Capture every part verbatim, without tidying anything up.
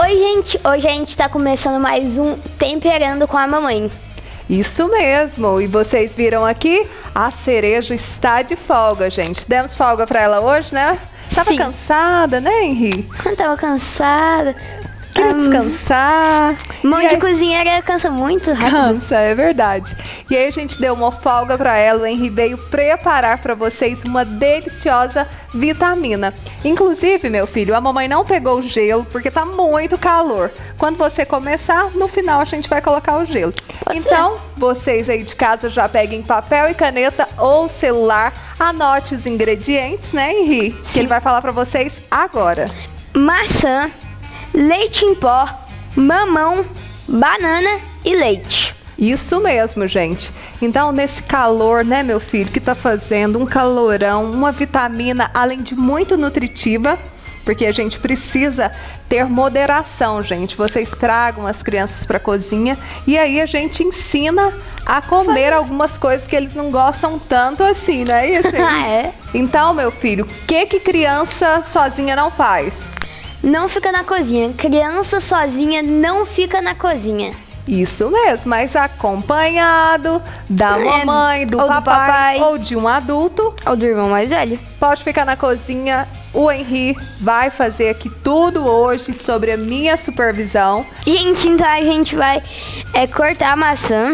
Oi, gente! Hoje a gente tá começando mais um Temperando com a Mamãe. Isso mesmo! E vocês viram aqui? A Cereja está de folga, gente. Demos folga pra ela hoje, né? Tava Sim. cansada, né, Henri? Eu tava cansada. Queria Um, descansar. mão E de aí- cozinheira cansa muito rápido. Cansa, é verdade. E aí a gente deu uma folga pra ela. O Henri veio preparar pra vocês uma deliciosa vitamina. Inclusive, meu filho, a mamãe não pegou o gelo porque tá muito calor. Quando você começar, no final a gente vai colocar o gelo. Pode Então, vocês aí de casa já peguem papel e caneta ou celular, anote os ingredientes, né, Henri? Que Sim. ele vai falar pra vocês agora. Maçã, leite em pó, mamão, banana e leite. Isso mesmo, gente. Então, nesse calor, né, meu filho, que tá fazendo um calorão, uma vitamina, além de muito nutritiva, porque a gente precisa ter moderação, gente. Vocês tragam as crianças para a cozinha e aí a gente ensina a comer algumas coisas que eles não gostam tanto assim, não é isso? Ah, é? Então, meu filho, o que que criança sozinha não faz? Não fica na cozinha. Criança sozinha não fica na cozinha. Isso mesmo, mas acompanhado da É, mamãe, do ou do papai, papai. ou de um adulto. Ou do irmão mais velho. Pode ficar na cozinha. O Henri vai fazer aqui tudo hoje sobre a minha supervisão. Gente, então a gente vai é, cortar a maçã.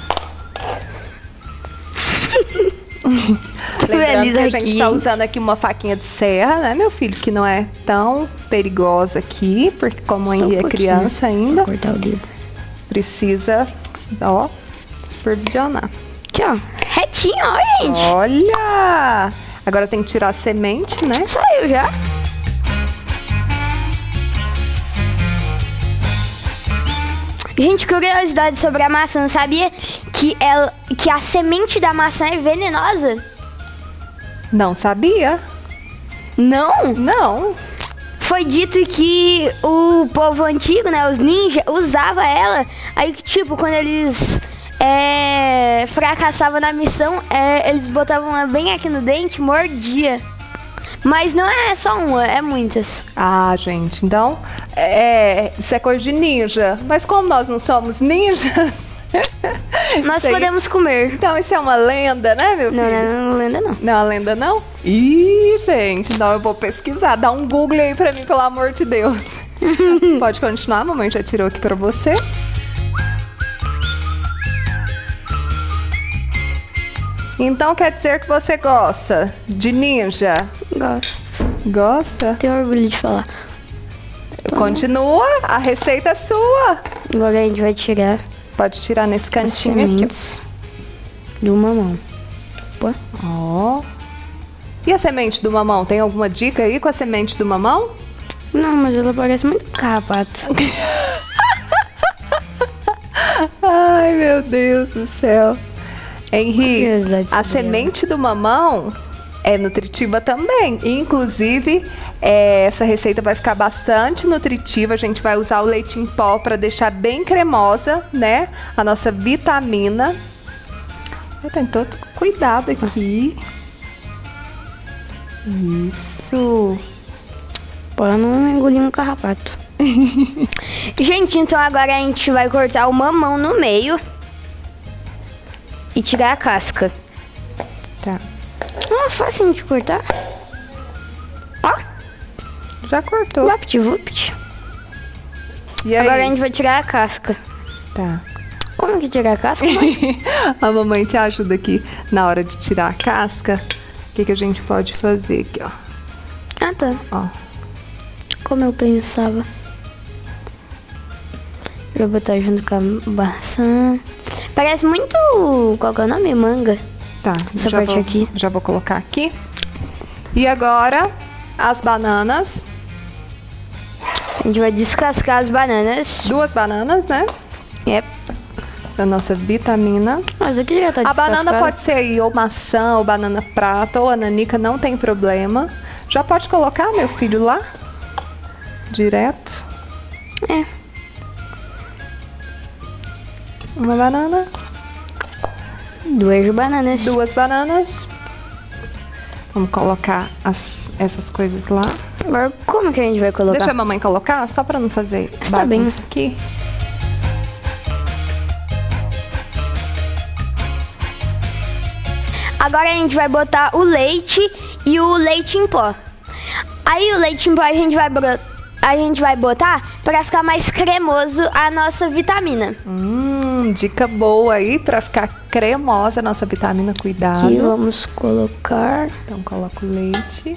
Lembrando que a Feliz gente aqui. está usando aqui uma faquinha de serra, né, meu filho? Que não é tão perigosa aqui, porque como o Só um Henri é pouquinho. criança ainda, Cortar o dedo. precisa, ó, supervisionar. Aqui, ó. Retinho, ó, gente. Olha! Agora tem que tirar a semente, né? Saiu já. Gente, curiosidade sobre a maçã. Sabia que, ela, que a semente da maçã é venenosa? Não sabia? Não. Não. Foi dito que o povo antigo, né, os ninjas, usava ela. Aí, tipo, quando eles é, fracassavam na missão, é, eles botavam ela bem aqui no dente, mordia. Mas não é só uma, é muitas. Ah, gente, então, é, isso é coisa de ninja. Mas como nós não somos ninjas... Nós isso aí- podemos comer. Então isso é uma lenda, né, meu filho? Não, não, não, lenda não. Não é uma lenda, não? Ih, gente, então eu vou pesquisar. Dá um Google aí pra mim, pelo amor de Deus. Pode continuar, a mamãe já tirou aqui pra você. Então quer dizer que você gosta de ninja? Gosto. Gosta? Tenho orgulho de falar. Continua, a receita é sua. Agora a gente vai tirar Pode tirar nesse as cantinho aqui. sementes do mamão. Pô. Ó. E a semente do mamão? Tem alguma dica aí com a semente do mamão? Não, mas ela parece muito carrapato. Ai, meu Deus do céu. Henri, Curiosidade a sobre semente do mamão é nutritiva também. Inclusive, é, essa receita vai ficar bastante nutritiva. A gente vai usar o leite em pó para deixar bem cremosa, né? A nossa vitamina. Tem todo cuidado aqui. Isso. Pra não engolir um carrapato. Gente, então agora a gente vai cortar o mamão no meio e tirar a casca. Tá. Ah, fácil de cortar. Ó, Já cortou. vapt-vupt. E aí? Agora a gente vai tirar a casca. Tá. Como que tira a casca, mãe? A mamãe te ajuda aqui na hora de tirar a casca. O que, que a gente pode fazer aqui, ó? Ah, tá. Ó. Como eu pensava. Vou botar junto com a maçã. Parece muito... Qual que é o nome? Manga. Tá, Essa já parte vou, aqui. já vou colocar aqui. E agora, as bananas. A gente vai descascar as bananas. Duas bananas, né? Yep. Da nossa vitamina. Mas aqui já tá A descascada. banana pode ser aí ou maçã, ou banana prata, ou ananica, não tem problema. Já pode colocar, meu filho, lá? Direto. É. Uma banana. Duas bananas. Duas bananas. Vamos colocar as, essas coisas lá. Agora, como que a gente vai colocar? Deixa a mamãe colocar, só pra não fazer Está bem. bagunça aqui. Agora a gente vai botar o leite e o leite em pó. Aí o leite em pó a gente vai, a gente vai botar para ficar mais cremoso a nossa vitamina. Hum, dica boa aí pra ficar cremosa a nossa vitamina. Cuidado. Aqui vamos colocar. Então coloca o leite.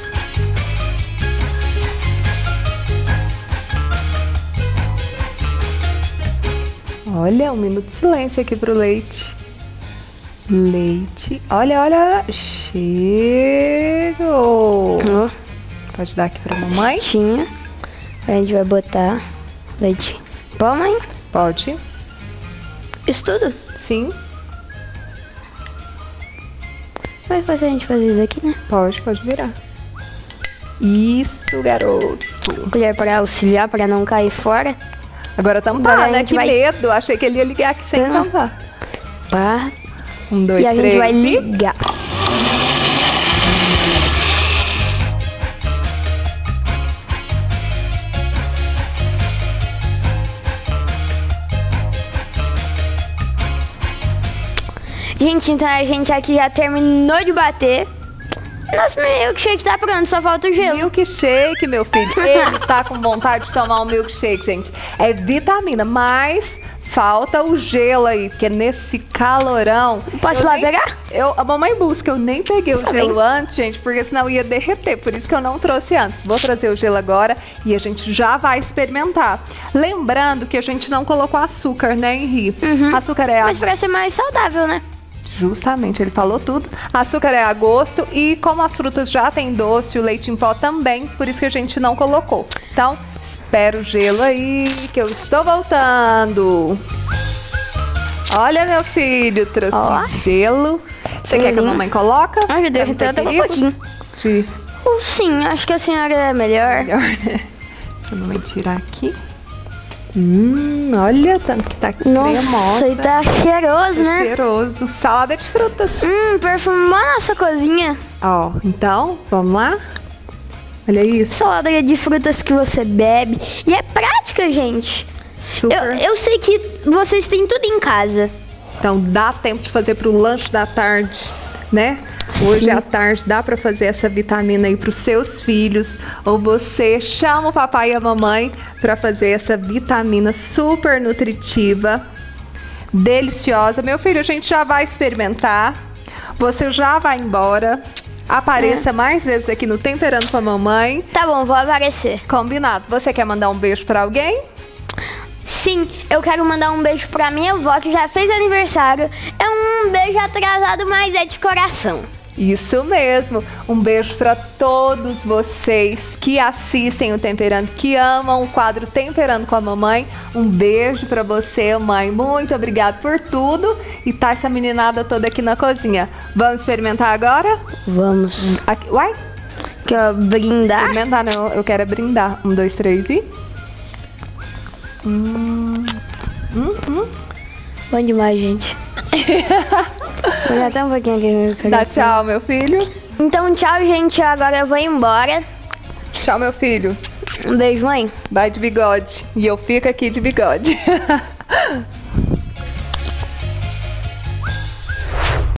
Olha, um minuto de silêncio aqui pro leite. Leite. Olha, olha. Chegou. Oh. Pode dar aqui pra mamãe? Tinha. A gente vai botar leite. Pó, mãe? Pode. Isso tudo? Sim. Vai fazer a gente fazer isso aqui, né? Pode, pode virar. Isso, garoto. Colher para auxiliar, para não cair fora. Agora tampar, Agora a né? gente Que vai- medo. Achei que ele ia ligar aqui sem Tam- tampar. Pá. Um, dois, E a três. gente vai e- ligar. Gente, então a gente aqui já terminou de bater. Nosso milkshake tá pronto, só falta o gelo. Milkshake, meu filho. Ele tá com vontade de tomar um milkshake, gente. É vitamina, mas falta o gelo aí, porque nesse calorão... Posso eu ir lá nem- pegar? Eu, a mamãe busca, eu nem peguei o Tá gelo bem. antes, gente, porque senão ia derreter. Por isso que eu não trouxe antes. Vou trazer o gelo agora e a gente já vai experimentar. Lembrando que a gente não colocou açúcar, né, Henri? Açúcar é a Mas pra ser mais saudável, né? Justamente, ele falou tudo. Açúcar é a gosto e como as frutas já têm doce, o leite em pó também, por isso que a gente não colocou. Então, espera o gelo aí, que eu estou voltando. Olha, meu filho, trouxe Ó. gelo. Você quer que a Uhum. mamãe coloca? Ah, já deu, Pra não ter então eu tô com um perigo? pouquinho. De... Uh, Sim, acho que a senhora é melhor. Melhor, né? Deixa a mamãe tirar aqui. Hum, olha, tanto que tá Nossa, cremosa. e tá cheiroso, né? Cheiroso. Salada de frutas. Hum, perfumou a nossa cozinha. Ó, então, vamos lá? Olha isso. Salada de frutas que você bebe. E é prática, gente. Eu, Super. eu sei que vocês têm tudo em casa. Então dá tempo de fazer pro lanche da tarde, né? Hoje Sim. à tarde dá pra fazer essa vitamina aí pros seus filhos. Ou você chama o papai e a mamãe pra fazer essa vitamina super nutritiva, deliciosa. Meu filho, a gente já vai experimentar. Você já vai embora. Apareça mais vezes aqui no Temperando com a Mamãe. Tá bom, vou aparecer. Combinado. Você quer mandar um beijo pra alguém? Sim, eu quero mandar um beijo pra minha avó que já fez aniversário. É um beijo atrasado, mas é de coração. Isso mesmo. Um beijo para todos vocês que assistem o Temperando, que amam o quadro Temperando com a Mamãe. Um beijo para você, mãe. Muito obrigada por tudo. E tá essa meninada toda aqui na cozinha. Vamos experimentar agora? Vamos. Aqui. Uai? Quer brindar? Experimentar, não. Eu quero é brindar. Um, dois, três e... Hum. Hum, hum. Bom demais, gente. Vou já até um pouquinho aqui. Dá tchau, meu filho. Então, tchau, gente. Agora eu vou embora. Tchau, meu filho. Um beijo, mãe. Vai de bigode. E eu fico aqui de bigode.